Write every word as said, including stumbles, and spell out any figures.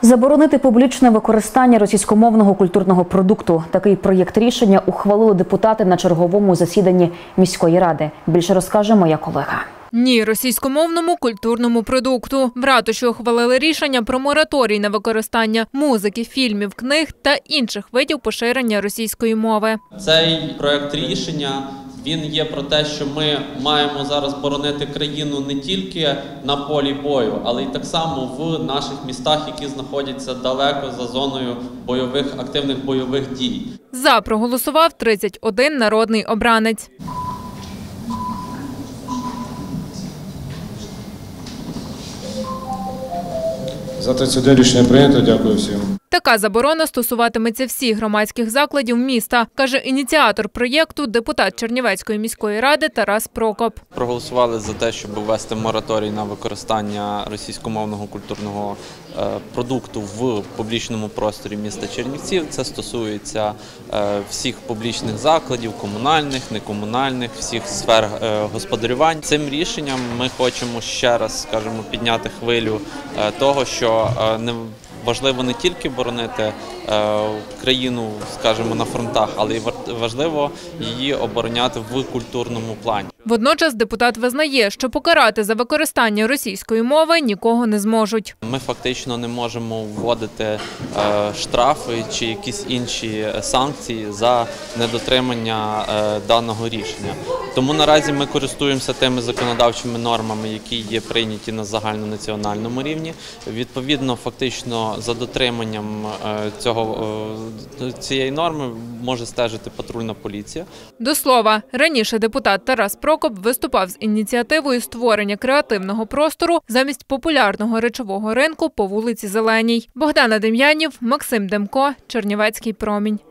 Заборонити публічне використання російськомовного культурного продукту. Такий проєкт рішення ухвалили депутати на черговому засіданні міської ради. Більше розкаже моя колега. Ні російськомовному культурному продукту. В ратуші ухвалили рішення про мораторій на використання музики, фільмів, книг та інших видів поширення російської мови. Цей проєкт рішення, він є про те, що ми маємо зараз боронити країну не тільки на полі бою, але й так само в наших містах, які знаходяться далеко за зоною бойових, активних бойових дій. За проголосував тридцять один народний обранець. За тридцять один рішення прийнято. Дякую всім. Така заборона стосуватиметься всіх громадських закладів міста, каже ініціатор проєкту, депутат Чернівецької міської ради Тарас Прокоп. Проголосували за те, щоб ввести мораторій на використання російськомовного культурного продукту в публічному просторі міста Чернівців. Це стосується всіх публічних закладів, комунальних, некомунальних, всіх сфер господарювань. Цим рішенням ми хочемо ще раз, скажімо, підняти хвилю того, що не важливо не тільки боронити е, країну, скажімо, на фронтах, але й важливо її обороняти в культурному плані. Водночас депутат визнає, що покарати за використання російської мови нікого не зможуть. Ми фактично не можемо вводити е, штрафи чи якісь інші санкції за недотримання е, даного рішення. Тому наразі ми користуємося тими законодавчими нормами, які є прийняті на загальнонаціональному рівні. Відповідно, фактично за дотриманням е, цього, е, цієї норми може стежити патрульна поліція. До слова, раніше депутат Тарас Прокоп виступав з ініціативою створення креативного простору замість популярного речового ринку по вулиці Зеленій. Богдана Дем'янів, Максим Демко, Чернівецький промінь.